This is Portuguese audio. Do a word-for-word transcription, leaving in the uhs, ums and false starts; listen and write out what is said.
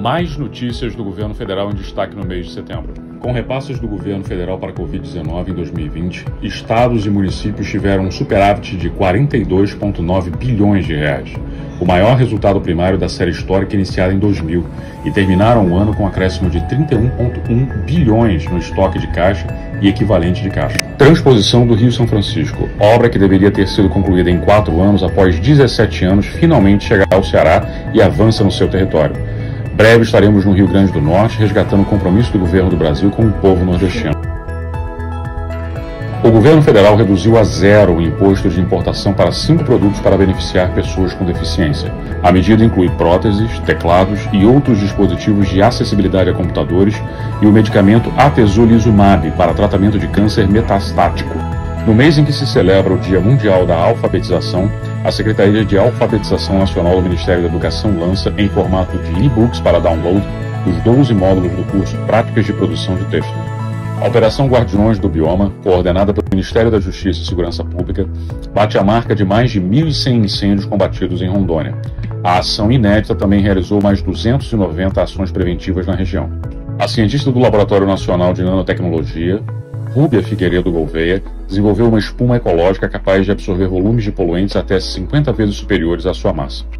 Mais notícias do governo federal em destaque no mês de setembro. Com repasses do governo federal para a covid dezenove em dois mil e vinte, estados e municípios tiveram um superávit de quarenta e dois vírgula nove bilhões de reais, o maior resultado primário da série histórica iniciada em dois mil, e terminaram o ano com um acréscimo de trinta e um vírgula um bilhões no estoque de caixa e equivalente de caixa. Transposição do Rio-São Francisco, obra que deveria ter sido concluída em quatro anos, após dezessete anos, finalmente chega ao Ceará e avança no seu território. Breve estaremos no Rio Grande do Norte, resgatando o compromisso do governo do Brasil com o povo nordestino. O governo federal reduziu a zero o imposto de importação para cinco produtos para beneficiar pessoas com deficiência. A medida inclui próteses, teclados e outros dispositivos de acessibilidade a computadores e o medicamento atezolizumab para tratamento de câncer metastático. No mês em que se celebra o Dia Mundial da Alfabetização, a Secretaria de Alfabetização Nacional do Ministério da Educação lança, em formato de e-books para download, os doze módulos do curso Práticas de Produção de Texto. A Operação Guardiões do Bioma, coordenada pelo Ministério da Justiça e Segurança Pública, bate a marca de mais de mil e cem incêndios combatidos em Rondônia. A ação inédita também realizou mais duzentas e noventa ações preventivas na região. A cientista do Laboratório Nacional de Nanotecnologia, Rúbia Figueiredo Gouveia, desenvolveu uma espuma ecológica capaz de absorver volumes de poluentes até cinquenta vezes superiores à sua massa.